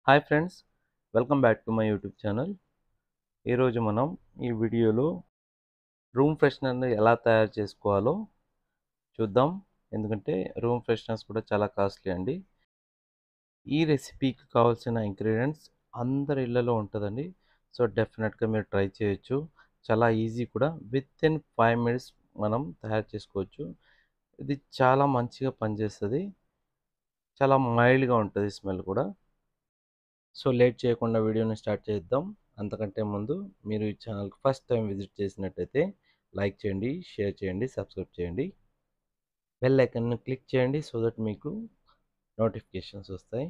Hi friends, welcome back to my YouTube channel. ఈరోజు మనం ఈ వీడియోలో రూమ్ ఫ్రెషనర్ని ఎలా తయారు చేసుకోవాలో చూద్దాం. ఎందుకంటే రూమ్ ఫ్రెషనర్స్ కూడా చాలా కాస్ట్లీ అండి. ఈ రెసిపీకి కావాల్సిన ఇంగ్రీడియంట్స్ అందరి ఇళ్ళలో ఉంటుందండి. సో డెఫినెట్గా మీరు ట్రై చేయొచ్చు. చాలా ఈజీ కూడా. విత్ ఇన్ 5 minutes మనం తయారు చేసుకోవచ్చు. ఇది చాలా మంచిగా పనిచేస్తుంది. చాలా మైల్డ్గా ఉంటుంది స్మెల్ కూడా. సో లేట్ చేయకుండా వీడియోని స్టార్ట్ చేద్దాం. అంతకంటే ముందు మీరు ఈ ఛానల్కి ఫస్ట్ టైం విజిట్ చేసినట్టయితే లైక్ చేయండి, షేర్ చేయండి, సబ్స్క్రైబ్ చేయండి, బెల్ ఐకాన్ను క్లిక్ చేయండి సో దట్ మీకు నోటిఫికేషన్స్ వస్తాయి.